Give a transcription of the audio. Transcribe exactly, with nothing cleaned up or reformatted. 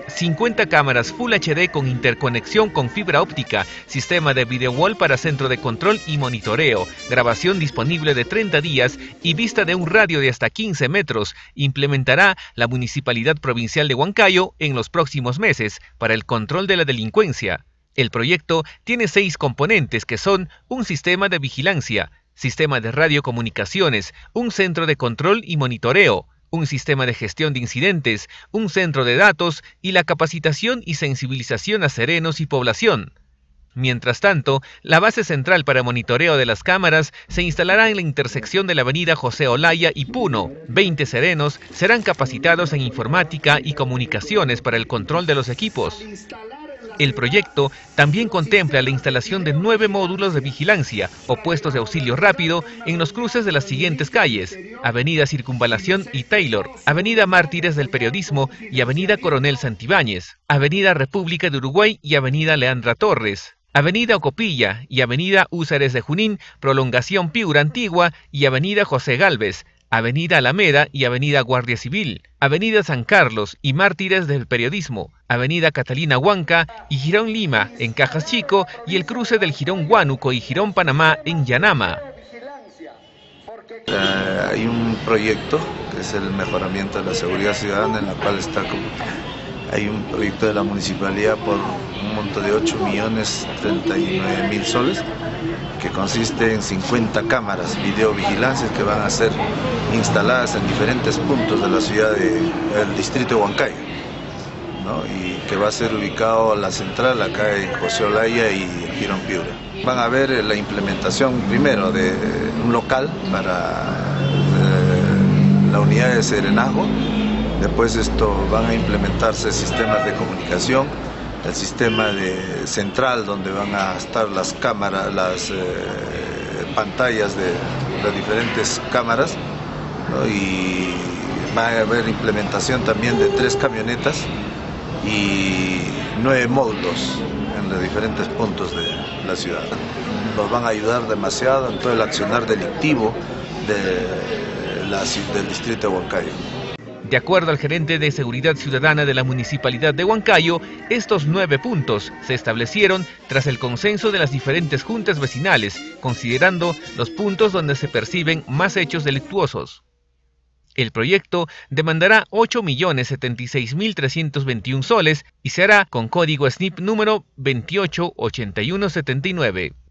cincuenta cámaras Full H D con interconexión con fibra óptica, sistema de video wall para centro de control y monitoreo, grabación disponible de treinta días y vista de un radio de hasta quince metros, implementará la Municipalidad Provincial de Huancayo en los próximos meses para el control de la delincuencia. El proyecto tiene seis componentes que son un sistema de vigilancia, sistema de radiocomunicaciones, un centro de control y monitoreo, un sistema de gestión de incidentes, un centro de datos y la capacitación y sensibilización a serenos y población. Mientras tanto, la base central para monitoreo de las cámaras se instalará en la intersección de la avenida José Olaya y Puno. veinte serenos serán capacitados en informática y comunicaciones para el control de los equipos. El proyecto también contempla la instalación de nueve módulos de vigilancia o puestos de auxilio rápido en los cruces de las siguientes calles: Avenida Circunvalación y Taylor, Avenida Mártires del Periodismo y Avenida Coronel Santibáñez, Avenida República de Uruguay y Avenida Leandra Torres, Avenida Ocopilla y Avenida Húsares de Junín, Prolongación Piura Antigua y Avenida José Gálvez, Avenida Alameda y Avenida Guardia Civil, Avenida San Carlos y Mártires del Periodismo, Avenida Catalina Huanca y Jirón Lima en Cajas Chico y el cruce del Jirón Huánuco y Jirón Panamá en Yanama. Uh, hay un proyecto que es el mejoramiento de la seguridad ciudadana, en la cual está como, hay un proyecto de la municipalidad por un monto de ocho millones treinta y nueve mil soles, que consiste en cincuenta cámaras videovigilancias que van a ser instaladas en diferentes puntos de la ciudad de, del distrito de Huancayo, ¿no? Y que va a ser ubicado la central acá en José Olaya y Jirón Piura. Van a ver la implementación primero de un local para eh, la unidad de serenazgo. Después esto van a implementarse sistemas de comunicación, el sistema de central donde van a estar las cámaras, las eh, pantallas de las diferentes cámaras, ¿no? Y va a haber implementación también de tres camionetas y nueve módulos en los diferentes puntos de la ciudad. Nos van a ayudar demasiado en todo el accionar delictivo de la, del distrito de Huancayo. De acuerdo al gerente de Seguridad Ciudadana de la Municipalidad de Huancayo, estos nueve puntos se establecieron tras el consenso de las diferentes juntas vecinales, considerando los puntos donde se perciben más hechos delictuosos. El proyecto demandará ocho millones setenta y seis mil trescientos veintiún soles y se hará con código S N I P número veintiocho ochenta y uno setenta y nueve.